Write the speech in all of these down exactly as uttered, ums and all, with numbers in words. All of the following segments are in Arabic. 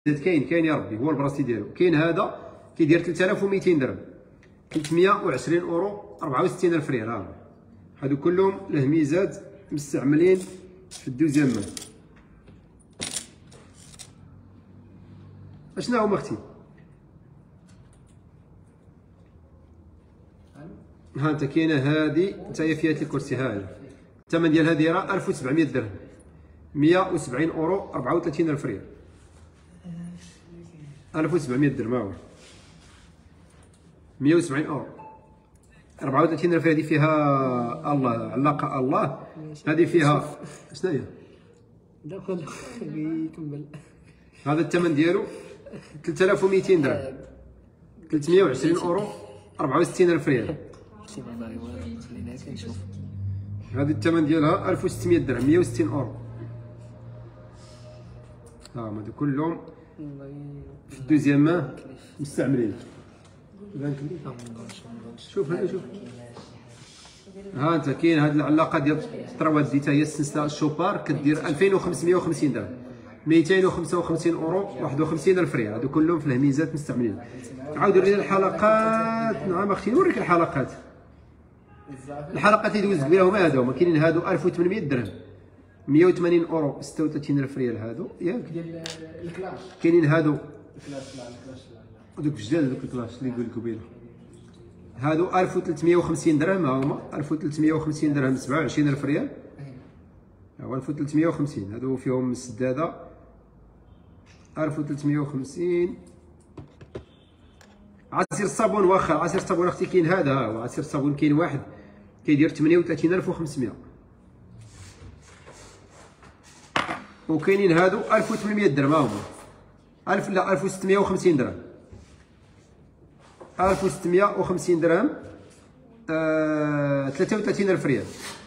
كاين كاين يا ربي هو البلاصتي ديالو. كاين هذا كيدير ثلاثة آلاف ومئتين درهم، ثلاثمية وعشرين اورو، أربعة وستين ألف ريال. ها هادو كلهم له ميزات مستعملين في الدوزيام مان. اشنا هما اختي؟ ها انت كاينه هادي حتى هي فيها الكرسي. ها هي الثمن ديال هادي راه ألف وسبعمية درهم، مية وسبعين اورو، أربعة وثلاثين ألف ريال. ألف وسبعمية درهم. ها هو مية وسبعين اورو، أربعة وثلاثين ألف. هذه فيها الله علاقه الله. هذه فيها شنو هي؟ دخل يكمل. هذا الثمن ديالو ثلاثة آلاف ومئتين درهم، ثلاثمية وعشرين اورو، أربعة وستين ألف ريال. هذه الثمن ديالها ألف وستمية درهم، مية وستين اورو. ها هما هادو كلهم في الدوزيام مان مستعملين. شوف هنا شوف. ها انت كاين هاد العلاقه ديال الطروات دي حتى هي السلسله الشوبار كدير ألفين وخمسمية وخمسين درهم، مئتين وخمسة وخمسين اورو، واحد وخمسين ألف ريال. هادو كلهم في الهميزات مستعملين. عاودوا لينا الحلقات. نعم اختي نوريك الحلقات. الحلقات اللي دوزت بها هما هادو. هما كاينين هادو ألف وثمانمية درهم، مية وثمانين اورو، ستة وثلاثين ألف ريال. هادو ياك ديال الكلاش. كاينين هادو الكلاش لا الكلاش لا هذوك جداد، هذوك الكلاش اللي يقول لك قبيله. هادو ألف وثلاثمية وخمسين درهم. ها هما ألف وثلاثمية وخمسين درهم، سبعة وعشرين ألف ريال. ها ألف وثلاثمية وخمسين. هادو فيهم السداده ألف وثلاثمية وخمسين. عصير الصابون واخا عصير الصابون اختي كاين هذا. ها هو عصير الصابون كاين واحد كيدير ثمانية وثلاثين ألف وخمسمية. وكاينين هادو ألف وثمانمية درهم. ها هما ألف لا ألف وستمية وخمسين درهم، ألف وستمية وخمسين درهم، آه ثلاثة وثلاثين ألف ريال.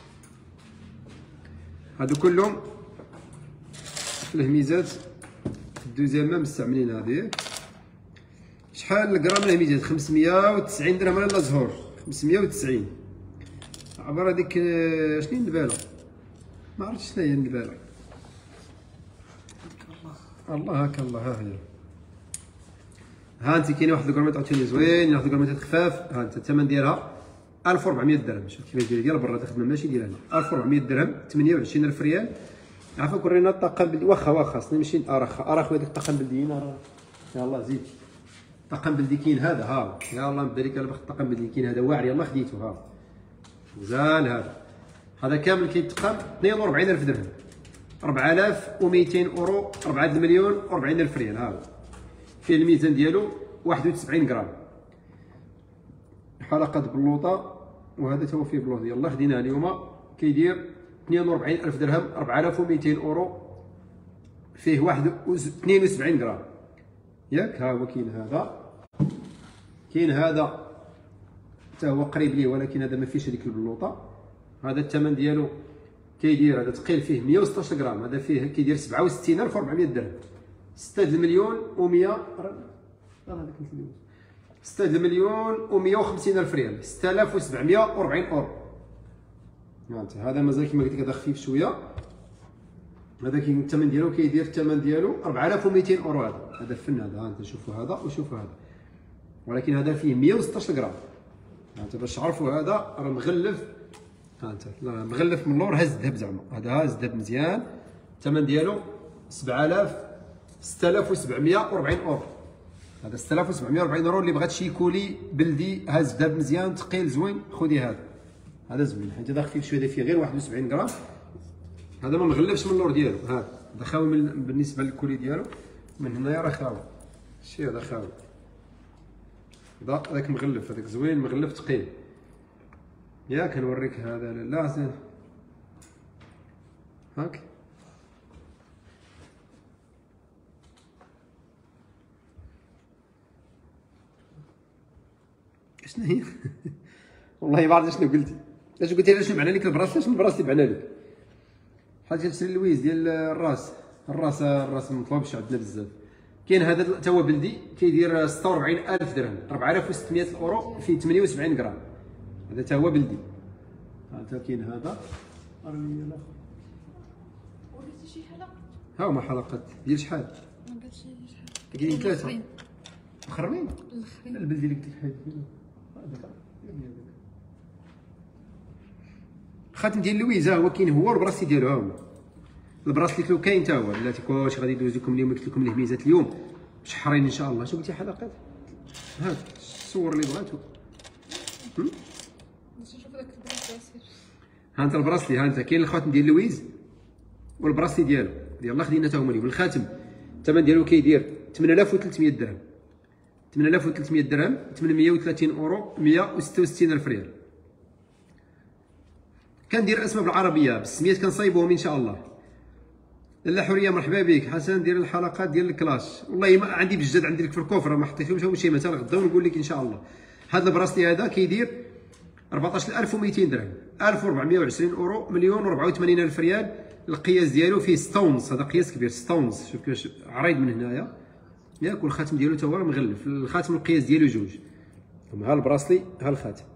هادو كلهم في الهميزات في الدوزيام مان مستعملين. هادي شحال الغرام الهميزات؟ خمسمية وتسعين درهم على الزهور، خمسمية وتسعين. عبر هذيك شنو النباله؟ ما عرفتش شنو هي النباله. الله هاك الله. ها هي ها انت كاين واحد الكرامات عاوتاني زوين، واحد الكرامات خفاف. ها انت الثمن ديالها ألف وأربعمية درهم. شوف كيفاش دايره ديال برا تخدم ماشي ديال هنا. ألف وأربعمية درهم، ثمانية وعشرين ألف ريال. عافاك ورينا الطاقم بلدي. واخا واخا خاصني نمشي ارخ ارخ هذاك الطاقم بلديين. راه يلاه زيد الطاقم بلدي كاين هذا. ها يلاه نبدا لك انا الطاقم بلدي كاين هذا واعر. يلاه خديته. ها مزال هذا هذا كامل كيتقام اثنين وأربعين ألف درهم، أربعة آلاف ومئتين اورو، أربعة المليون وأربعين ألف ريال. ها فيه الميزان ديالو واحد وتسعين غرام. حلقه بلوطه. وهذا تا هو فيه بلوطه. يلاه خديناه اليوم كيدير اثنين وأربعين ألف درهم، أربعة آلاف ومئتين اورو، فيه واحد اثنين وسبعين غرام ياك. ها هو كاين هذا، كاين هذا حتى هو قريب ليه ولكن هذا ما فيهش هذيك البلوطه. هذا الثمن ديالو كيدير هذا ثقيل فيه مية وستطاش غرام. هذا فيه كيدير سبعة وستين ألف وأربعمية درهم، ستة المليون و100 راه هذاك ستة المليون و150 ألف ريال، ستة آلاف وسبعمية وأربعين اورو. هذا مازال كما قلت لك هذا خفيف شويه. هذا كاين الثمن ديالو كيدير الثمن ديالو أربعة آلاف ومئتين اورو. هذا هذا الفن هذا. ها انت شوفوا هذا وشوفوا هذا، ولكن هذا فيه مية وستطاش غرام. ها انت باش تعرفوا هذا راه مغلف. ها انت مغلف من اللور. هز الذهب زعما هذا هز الذهب مزيان. الثمن ديالو سبعة آلاف ستة آلاف وسبعمية وأربعين اورو. هذا ستة آلاف وسبعمية وأربعين اورو. اللي بغات شي كولي بلدي هز الذهب مزيان ثقيل زوين خذي هذا. هذا زوين حيت هذا خفيف شويه فيه غير واحد وسبعين غرام. هذا ما مغلفش من اللور ديالو. هذا هذا خاوي من بالنسبه للكولي ديالو من هنايا راه خاوي. شتي هذا خاوي. هذا هذاك مغلف. هذاك زوين مغلف ثقيل. ياك نوريك هذا. لا زين هاك. شنو هي؟ والله ما عرفت شنو قلتي. اش قلتي لي؟ شنو معنى لك البراس؟ شنو البراس اللي معنى لك؟ بحال تشري اللويز ديال الراس. الراس الراس مطلوبش عندنا بزاف. كاين هذا تا هو بلدي كيدير ستة وأربعين ألف درهم، أربعة آلاف وستمية اورو، فيه ثمانية وسبعين غرام. هذا تا هو بلدي. ها تا كاين هذا. وريتي شي حلقه؟ ها هما حلقات ديال شحال؟ ما قالش لي شحال. كاينين ثلاثه الآخرين. مخرمين. الاخرين البلدي اللي قلت لك الخاتم ديال لويزا هو كاين هو البراسي ديالو ها هو البراسليت لو كاين حتى هو بلاتي كلشي غادي يدوز لكم اليوم قلت لكم الهميزات اليوم شحرين ان شاء الله. شنو قلتي حلقات هاد الصور اللي بغاتو باش نشوف داك البلاصه. ها انت البراسلي ها انت كاين الخاتم ديال لويز والبراسلي ديالو يلاه خدينا حتى هما اليوم. الخاتم الثمن ديالو كيدير ثمانية آلاف وثلاثمية درهم ثمانية آلاف وثلاثمية درهم ثمانمية وثلاثين اورو مية وستة وستين الف ريال. كندير اسماء بالعربيه بالسميات كنصايبهم ان شاء الله. لاله حوريه مرحبا بك. حسن دير الحلقات ديال الكلاش والله ما عندي بجد عندي لك في الكوفر ما حطيتهمش هما شي مثلا غدا ونقول لك ان شاء الله. هذا البراسلي هذا كيدير أربعطاش ألف ومئتين درهم ألف وأربعمية وعشرين اورو مليون وأربعة وثمانين الف ريال. القياس ديالو فيه ستونز هذا قياس كبير ستونز شوف كيفاش عريض من هنايا ياك والخاتم ديالو حتى هو مغلف. الخاتم القياس ديالو جوج. ها البراسلي ها الخاتم.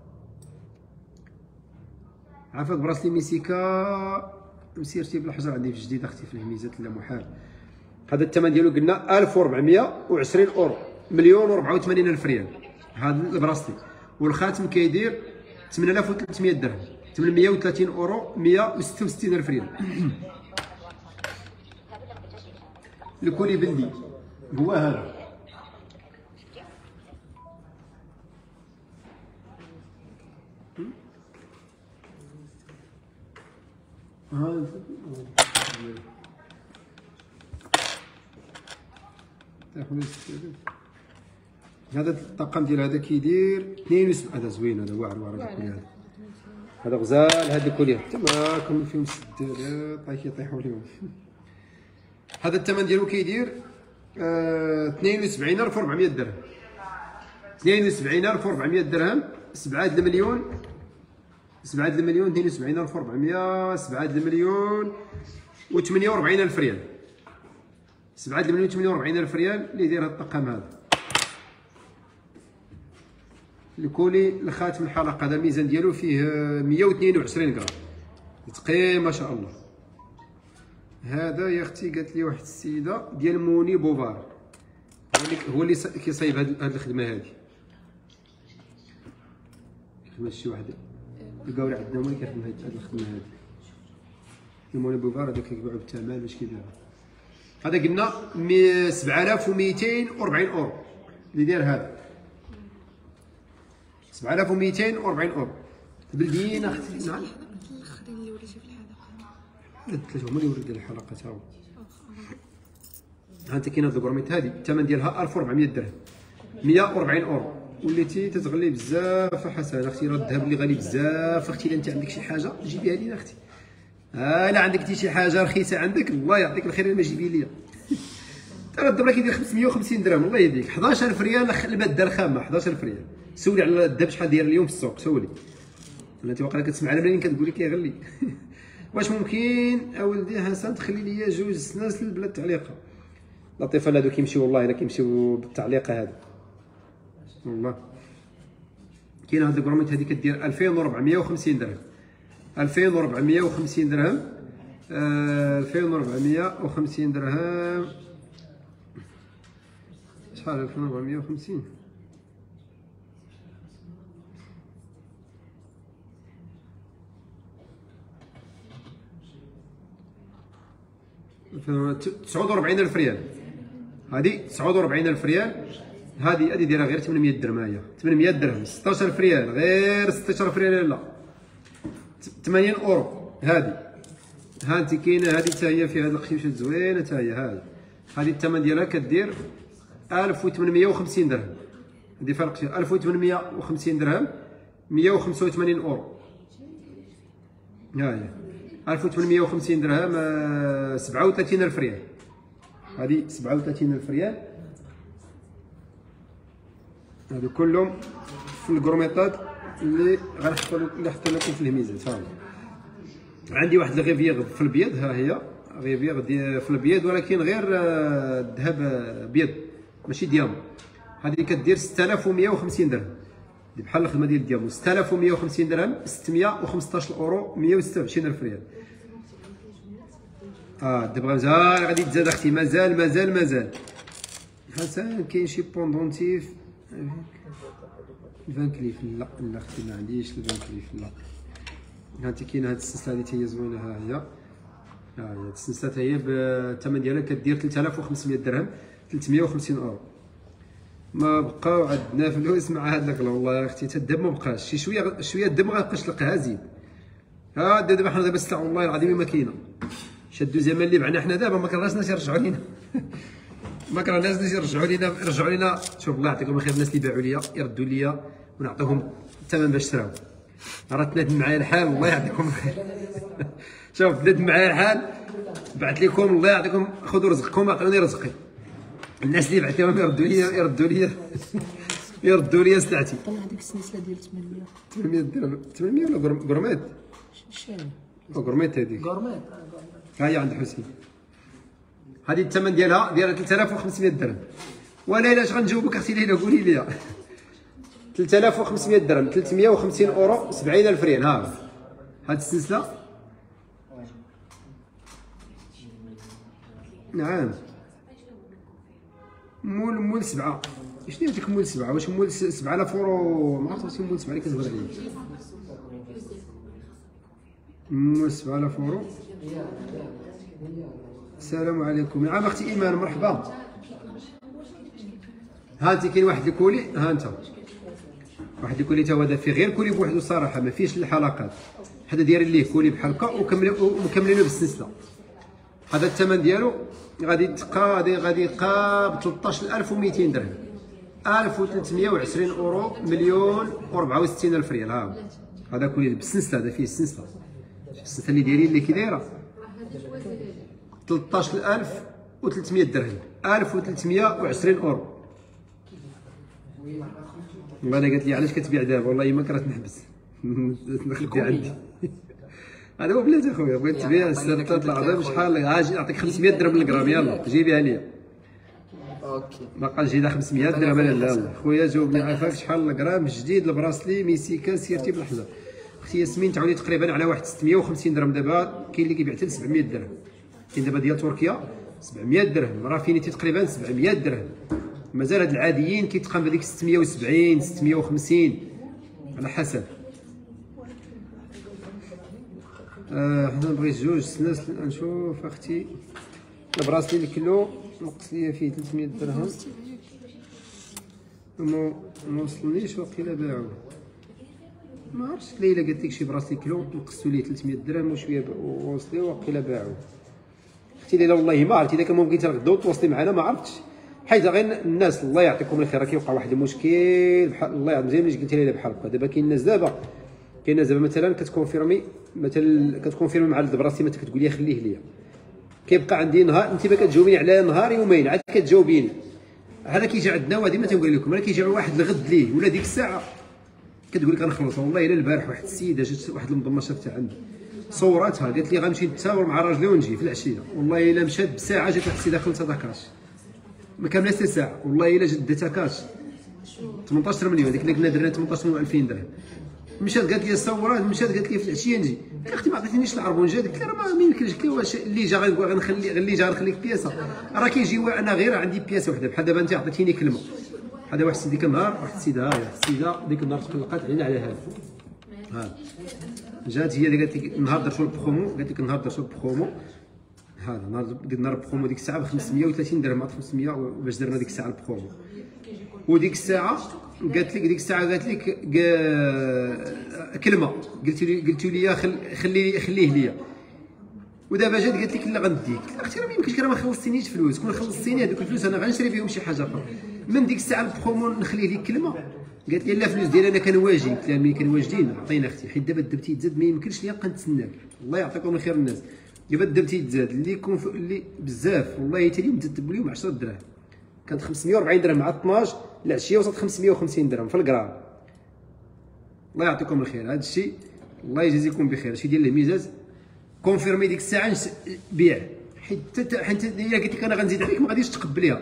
عافاك براسلي ميسيكا مسيرتي بالحجر عندي في جديد اختي في الهميزات لا محال. هذا الثمن ديالو قلنا ألف وأربعمية وعشرين اورو مليون وأربعة وثمانين الف ريال هذا البراسلي. والخاتم كيدير ثمانية آلاف وثلاثمية درهم ثمانمية وثلاثين اورو مية وستة وستين الف ريال. الكولي بلدي هو هذا هذا الطقم ديال هذا كيدير اثنين وسبعين. هذا زوين هذا واعر واعر هذا الكولي هذا هذا غزال. هذا الكولي حتى معاكم فيهم سداد طايح يطيحوا لهم. هذا الثمن ديالو كيدير اثنين وسبعين ألف وأربعمية درهم اثنين وسبعين ألف وأربعمية درهم سبعة المليون سبعة المليون اثنين وسبعين ألف وأربعمية سبعة المليون وثمانية وأربعين ألف ريال سبعة المليون وثمانية وأربعين ألف ريال اللي يدير هذا الطقم هذا. الكولي الخاتم الحلقه هذا الميزان ديالو فيه مية واثنين وعشرين غرام ثقيل ما شاء الله. هذا يا اختي قالت لي واحد السيده ديال موني بوفار هو اللي كيصايب هذه الخدمه هذه. خدمه شي واحد القاوري عندنا هو اللي كيخدم هذه الخدمه هذه. موني بوفار هذا كيبيعوا بالثمن باش كيبيعوا. هذا قلنا سبعة آلاف ومئتين وأربعين اورو اللي داير هذا سبعة آلاف ومئتين وأربعين اورو. بلديين اختي نعم الاخرين اللي وريتي في الحلقه الثلاثه هما اللي وريت الحلقه تا هو. ها انت كاين هاد الكروميت هادي الثمن ديالها ألف وأربعمية درهم مية وأربعين اورو. وليتي تتغلي بزاف حسن اختي. راه الذهب اللي غالي بزاف اختي. الا انت عندك شي حاجه جيبيها لينا اختي. ها الا عندك انت شي حاجه رخيصه عندك الله يعطيك الخير ما جيبي ليا. ترى الدبره كيدير خمسمية وخمسين درهم الله يهديك حداش ألف ريال الماده الخامه حداش ألف ريال. سولي على الذهب شحال داير اليوم في السوق سولي. ولا انت واقيلا كتسمع على منين كتقول لي كيغلي. واش ممكن اولدي حسن تخلي لي جوج سناسل بلا التعليقه. لطيفه هادو كيمشيو والله الا كيمشيو بالتعليقه هادو والله. كاين هاد الكروميت هادي كدير ألفين وأربعمية وخمسين درهم ألفين وأربعمية وخمسين درهم ألفين وأربعمية وخمسين درهم شحال ألفين وأربعمية وخمسين تسعة وأربعين ألف ريال. هذه تسعة وأربعين ألف ريال. هذه هذه دايره غير ثمانمية درهم. هي ثمانمية درهم ستطاش ألف ريال غير ستطاش ألف ريال لا ثمانين اورو. هذه ها انت كاينه هذه حتى هي فيها هذه القشيشه زوينه حتى هي. هذه هذه الثمن ديالها كدير ألف وثمانمية وخمسين درهم. هذه فرق ألف وثمانمية وخمسين درهم مية وخمسة وثمانين اورو. ها هي ألف وثمانمية وخمسين درهم سبعة وثلاثين ألف ريال. هذه سبعة وثلاثين ألف ريال. هادو كلهم في الكروميطات اللي غنحط اللي حط لكم في الهميزات. ها عندي واحد الغيفيغ في البيض. ها هي غيفيغ في البيض ولكن غير الذهب بيض ماشي ديامون. هذه كدير ستة آلاف ومية وخمسين درهم بحال الخدمه ديال الديامون. ستة آلاف ومية وخمسين درهم ستمية وخمسطاش اورو مية وستة وعشرين ألف ريال. اه دابا مازال غادي تزاد اختي مازال مازال مازال حسن كاين شي بوندونتيف الفان كليف. لا لا اختي ما عنديش الفان كليف. لا هانتي كاين هاد السلسله هادي حتى هي زوينه. ها هي ها هي السلسله حتى هي بالثمن ديالها كدير ثلاثة آلاف وخمسمية درهم، ثلاثمية وخمسين اورو. ما بقاو عندنا فلوس مع هاد الكلا والله يا اختي. حتى الدب ما بقاش، شي شويه شويه الدب ما غتبقاش تلقاها زيد. ها دابا حنا دابا السلعه والله العظيم ما كاينه. شادو زمان اللي بعنا حنا دابا ما كرهناش الناس يرجعوا لينا ما كرهناش الناس يرجعوا لينا يرجعوا لينا. شوف الله يعطيكم الخير الناس اللي باعوا ليا يردوا ليا ونعطيهم الثمن باش شراو. راه تنادم معايا الحال الله يعطيكم الخير شوف تنادم معايا الحال بعث لكم الله يعطيكم خذوا رزقكم عطوني رزقي. الناس اللي بعث لهم يردوا ليا يردوا ليا يردوا ليا سلعتي. طلع هذيك السلسله ديال ثمانمية ثمانمية درهم. ثمانمية ولا غورميت؟ شحال غورميت هذيك. غورميت ها هي عند حسين. هذه الثمن ديالها ديالها ثلاثة آلاف وخمسمية درهم. وليلى اش غنجاوبك اختي ليلى قولي لي. ثلاثة آلاف وخمسمية درهم، ثلاثمية وخمسين اورو، سبعين ألف ريال. ها هذه السلسله نعم مول مول سبعه. شنو هذيك مول سبعه؟ واش مول سبعة آلاف اورو؟ ما عرفتش واش مول سبعه اللي كتهضر عليه. مول سبعة آلاف اورو. السلام عليكم. نعم اختي ايمان مرحبا. ها انت كاين واحد الكولي. ها انت واحد الكولي تا هو هذا فيه غير كولي بوحدو صراحه ما فيهش الحلقات. هذا دايرين ليه كولي بحال هكا ومكملينه بالسلسله. هذا الثمن ديالو غادي تبقى غادي غادي يبقى ب ثلاثطاش ألف ومئتين درهم، ألف وثلاثمية وعشرين اورو، مليون وأربعة وستين ألف ريال. ها هذا كولي بالسلسله. هذا فيه السلسله السلسله اللي دايرين اللي كي دايره ثلاثطاش ألف وثلاثمية درهم، ألف وثلاثمية وعشرين اورو. والله انا قالت لي علاش كتبيع دابا؟ والله ما كرهت نحبس نخلي عندي. هذا هو بلاتي اخويا بغيت تبيع السلطه العظيم شحال؟ اجي نعطيك خمسمية درهم للغرام يلاه جيبيها ليا. اوكي باقا جينا خمسمية درهم. لا لا خويا جاوبني عافاك شحال الغرام جديد البراسلي ميسيكا سيرتي باللحظه. اختي ياسمين تعاوني تقريبا على واحد ستمية وخمسين درهم. دابا كاين اللي كيبيع حتى سبعمية درهم. كاين دابا ديال تركيا سبعمية درهم، رافينيتي تقريبا سبعمية درهم. مازال هاد العاديين كيتقام بهذيك ستمية وسبعين ستمية وخمسين على حسب. آه حنا نبغي جوج سناس نشوف اختي. البراسلي الكيلو نقص ليا فيه ثلاثمية درهم ما ما وصلنيش وقيلا باعوه. ما عرفتش ليلى قالت لك شي براسلي كيلو نقصتو ليه ثلاثمية درهم وشويه وصلي وقيلا باعوه. اختي ليلى والله ما عرفت اذا كان ممكن تغداو تواصلي معنا ما عرفتش حيت غير الناس الله يعطيكم الخير راه كيوقع واحد المشكل بحال الله يعطيك زي ما قلتي ليلى بحال هكا. دابا كاين الناس دابا كاين الناس دابا مثلا كتكونفيرمي مثلا كتكونفيرمي مع البراسلي مثلا كتقول لي خليه ليا كيبقى عندي نهار انت ما كتجاوبيني على نهار يومين عاد كتجاوبيني. هذا كيجي عندنا وهذه ما تنقول لكم راه كيجي واحد الغد ليه ولا ديك الساعه كتقول لك غنخلص. والله الا البارح واحد السيده جات واحد المضمه شافتها عندي صوراتها قالت لي غنمشي نتساور مع راجلي ونجي في العشيه. والله الا مشات بساعه جات واحد السيده خلصها داكاش ما كامله حتى ساعه. والله الا جات داتها كاش ثمنطاش مليون ديك اللي كنا درنا ثمنطاش مليون ألفين درهم. مشات قالت لي صورات مشات قالت لي في العشيه نجي. قلت اختي ما عطيتنيش العربون جا قلت لها راه ما يمكنش. قلت لها واش اللي جا غنخلي اللي جا غنخليك بياسه راه كيجي انا غير عندي بياسه وحده بحال دابا انت عطيتيني كلمه. هذا واحد السيد ديك النهار واحد السيده ها واحد السيده ديك النهار تقلقات علينا على هذا. ها جات هي اللي قالت لك النهار درتو البرومو قالت لك النهار درتو البرومو هذا النهار ديك النهار البرومو ديك الساعه ب خمسمية وثلاثين درهم عطات خمسمية باش درنا ديك الساعه البرومو. وديك الساعه قالت لك ديك الساعه قالت لك كلمه قلت لي قلت لي خلي خليه ليا. ودابا جات قالت لك لا غنديك. اختي راه ما يمكنش راه ما خلصتينيش فلوس كون خلصتيني هذوك الفلوس انا غنشري بهم شي حاجه اخرى. من ديك الساعه البرومو نخليه لك كلمه قالت لي لا فلوس ديالي انا كنواجد. قلت لها ملي كنواجدين عطينا اختي حيت دابا الدب تيتزاد ما يمكنش ليا نبقى نتسناك. الله يعطيكم الخير الناس دابا الدب تيتزاد اللي يكون اللي بزاف والله حتى اليوم تدب اليوم عشرة دراهم كانت خمسمية وأربعين درهم مع اثناش العشيه وصلت خمسمية وخمسين درهم في الغرام. الله يعطيكم الخير هذا الشيء الله يجازيكم بخير. هادشي ديال الميزاز كونفيرمي ديك الساعه بيع حيت حيت الا قلت لك انا غنزيد عليك ما غاديش تقبليها.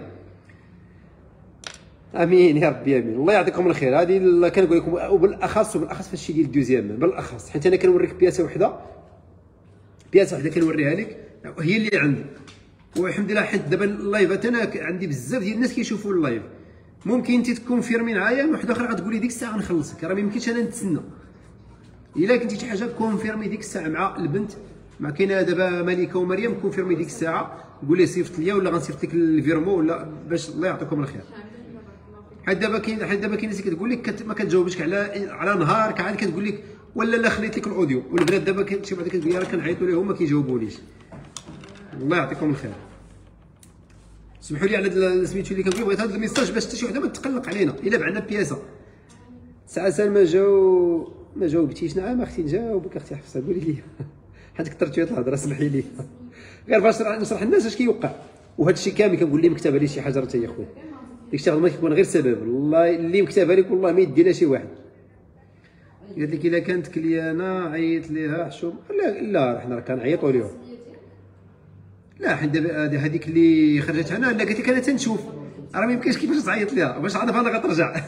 امين يا ربي امين. الله يعطيكم الخير. هذه كنقول لكم وبالاخص وبالاخص في الشيء ديال الدوزيام بالاخص حيت انا كنوريك بياسه وحده بياسه وحده كنوريها لك هي اللي عندي والحمد لله حيت دابا اللايفات انا عندي بزاف ديال الناس كيشوفوا اللايف، ممكن انت تكونفيرمي معايا واحد اخر غتقولي ديك الساعه غنخلصك، راه ما يمكنش انا نتسنى. الا كنتي شي حاجه كونفيرمي ديك الساعه مع البنت، مع كاينه دابا ملكه ومريم، كونفيرمي ديك الساعه قول لي صيفط ليا ولا غنصيفط لك الفيرمو ولا باش الله يعطيكم الخير. حيت دابا كاين حيت دابا كاين ناس كتقول لك كت... ما كتجاوبش على على نهار، عاد كتقول لك ولا لا خليت لك الاوديو، والبنات دابا شي بعدا كتقول لي راه كنعيطوا ليهم ما كيجاوبونيش. الله يعطيكم الخير. سمحوا لي على سميتو اللي كنقول بغيت هذا الميساج باش حتى شي وحده ما تقلق علينا الا بعنا بياسه. ساعه ما جاو ما جاوبتيش. نعم اختي نجاوبك اختي حفصه، قولي لي حيت كثرت الهضره اسمحي لي غير باش نشرح الناس اش كيوقع، وهذا الشيء كامل كنقول لي مكتبه لي شي حاجه راه يا خويا ديك الشيء ما كيكون غير سبب، والله اللي مكتبه لك والله ما يدي لها شي واحد. قالت لك الا كانت كليانه عيط ليها حشوم، لا لا حنا راه كنعيطوا ليهم. لا حيت دابا هذيك اللي خرجت هنا لا قالت لك انا تنشوف، راه ما يمكنش كيفاش تعيط ليها باش عارف انا غترجع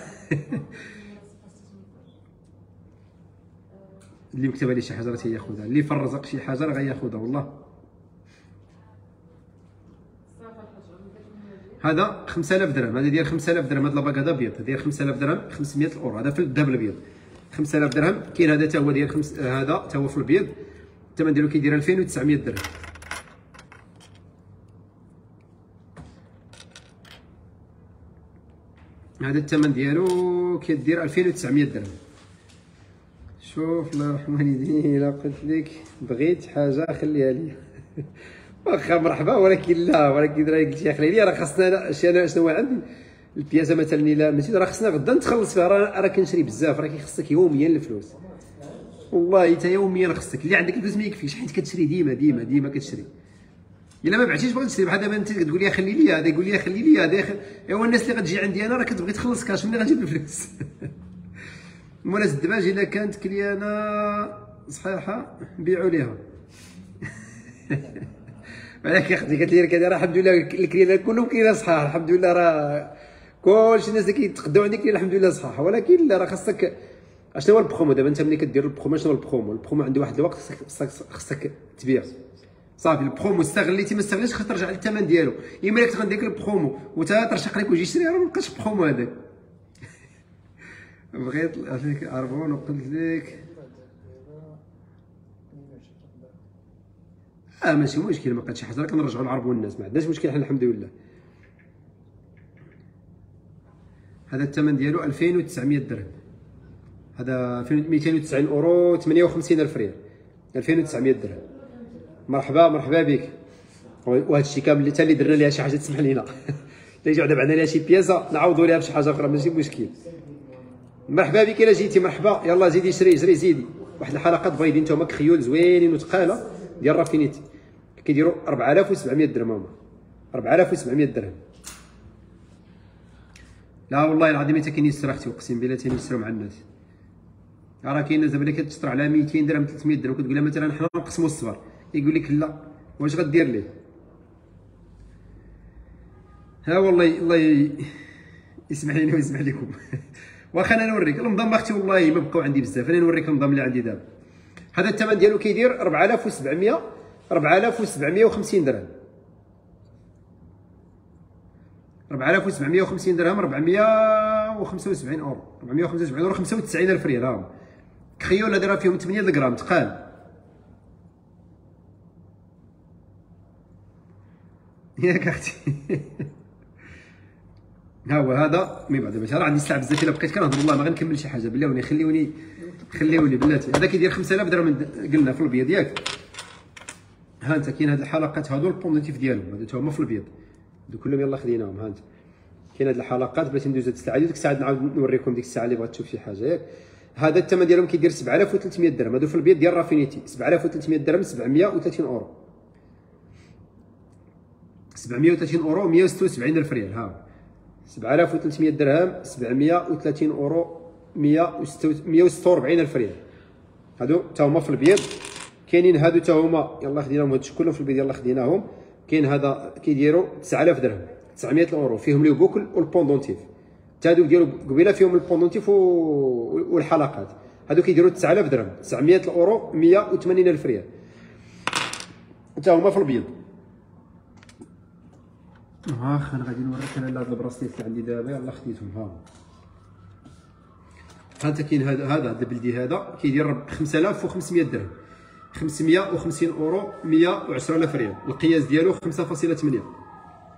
اللي مكتبه لي شي حاجه راه تياخذها، اللي فرزق شي حاجه راه غياخذها والله. هذا خمسة آلاف درهم، هذا ديال خمسة آلاف درهم، هذا لاباك هذا ابيض ديال خمسة آلاف درهم خمسمية الاورو، هذا في الذهب الابيض خمسة آلاف درهم. كاين هذا حتى هو ديال خمس هذا حتى هو في الابيض، الثمن ديالو كيدير ألفين وتسعمية درهم. هذا الثمن ديالو كيدير ألفين وتسعمية درهم. شوف الله يرحم والديك الا قلت لك بغيت حاجه خليها لي واخا مرحبا، ولكن لا ولكن راه قلتي خلي لي، راه خاصنا انا شنو عندي البياسه مثلا الا مشيت راه خصنا غدا نتخلص فيها، راه راه كنشري بزاف، راه كيخصك يوميا الفلوس والله حتى يوميا خصك، اللي عندك الفلوس ما يكفيش حيت كتشري ديما ديما ديما كتشري. الا ما بعتيش بغيت تشري بحال دابا انت كتقول لي خلي لي هذا، يقول لي خلي لي هذا، ايوا الناس اللي غتجي عندي انا راه كتبغي تخلص كاش، منين غنجيب الفلوس مولاش الدباج الا كانت كليانه صحيحه نبيعوا ليها ولكن اختي قالت لي كذا، راه الحمد لله الكليانه كلهم كاينه صحاح الحمد لله، راه كلشي الناس اللي كيتقداو عندك الحمد لله صحاح، ولكن لا راه خاصك اشنو هو البخومو. دابا انت ملي كدير البخومو شنو هو البخومو؟ البخومو عندي واحد الوقت خاصك خاصك تبيع صافي. البخومو استغليتي ما استغليتش خاصك ترجع للثمن ديالو، اما لك تغنديك البخومو وتا ترشق لك ويجي يشري راه ما بقاش بخومو هذاك. بغيت فيك عربون وقلت لك اه ماشي مشكل، ما بقات شي حاجه راه كنرجعوا العربون الناس، ما عندناش مشكل حنا الحمد لله. هذا الثمن ديالو ألفين وتسعمية درهم، هذا مئتين وتسعين اورو ثمانية وخمسين الف ريال، ألفين وتسعمية درهم. مرحبا مرحبا بك. وهذا الشيء كامل حتى اللي درنا ليها شي حاجه تسمح لينا الا جاو دابا عندنا ليها شي بياسه نعوضوا ليها بشي حاجه اخرى ماشي مشكل. مرحبا بك الا جيتي مرحبا، يلاه زيدي شري شري زيدي. واحد الحلقات بيضين نتوما كخيول زوينين وثقاله ديال رافينيتي كيديروا أربعة آلاف وسبعمية درهم، هما أربعة آلاف وسبعمية درهم. لا والله العظيم حتى كينيسر اختي، اقسم بالله تينيسروا مع الناس. راه كاين ناس اللي كتشطر على مئتين درهم ثلاثمية درهم، كتقول لها مثلا حنا نقسموا الصفر، يقول لك لا واش غدير ليه؟ ها والله الله يسمح لينا ويسمح لكم واخا انا نوريك النظام اختي، والله ما بقاو عندي بزاف، انا نوريك النظام اللي عندي دابا. هذا الثمن ديالو كيدير أربعة آلاف وسبعمية أربعة آلاف وسبعمية وخمسين درهم، أربعة آلاف وسبعمية وخمسين درهم، أربعمية وخمسة وسبعين اورو، أربعمية وخمسة وسبعين اورو، خمسة وتسعين الف ريال. ها كخيول هذا راه فيهم ثمانية غرام تقال ياك اختي ها هو هذا مي بعد باش راه عندي سلعه بزاف، الا بقيت كنهضر والله ما غنكمل شي حاجه، بلاوني خليوني خليوني بلاتي. هذا كيدير خمسة آلاف درهم قلنا في الابيض ياك. ها انت كاين هاد الحلقات هادو البونديتيف ديالهم هادو تا هما في الابيض، هادو كلهم يلاه خديناهم. ها انت كاين هاد الحلقات بغيتي ندوز هاد الساعه، ديك الساعه نعاود نوريكم ديك الساعه اللي بغات تشوف شي حاجه ياك. هذا الثمن ديالهم كيدير سبعة آلاف وثلاثمية درهم، هادو في الابيض ديال رافينيتي سبعة آلاف وثلاثمية درهم، سبعمية وثلاثين اورو، سبعمية وثلاثين اورو، مية وستة وسبعين الف ريال. ها سبعة آلاف وثلاثمية درهم، سبعمية وثلاثين اورو، مية وستة وأربعين الف ريال. هادو تا هما في الابيض. كاينين هادو تا هما يلاه خديناهم، هادشي كلهم في الابيض يلاه خديناهم. كاين هذا كيديروا تسعة آلاف درهم، تسعمية اورو، فيهم لي بوكل والبوندونتيف، تا هادو ديالو قبيله فيهم البوندونتيف والحلقات. هادو كيديروا تسعة آلاف درهم، تسعمية اورو، مية وثمانين الف ريال، تا هما في الابيض. واخا انا غادي نوريك انا هاد البراسليت اللي عندي دابا يلاه خديتهم ها هما. ها انت كاين هذا هذا البلدي هذا كيدير خمسة آلاف وخمسمية درهم، خمسمية وخمسين اورو، مية وعشرة آلاف ريال. القياس ديالو خمسة فاصلة ثمانية.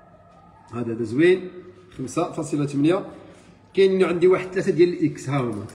هذا هذا زوين خمسة فاصلة ثمانية. كاين عندي واحد ثلاثة ديال الاكس ها هما.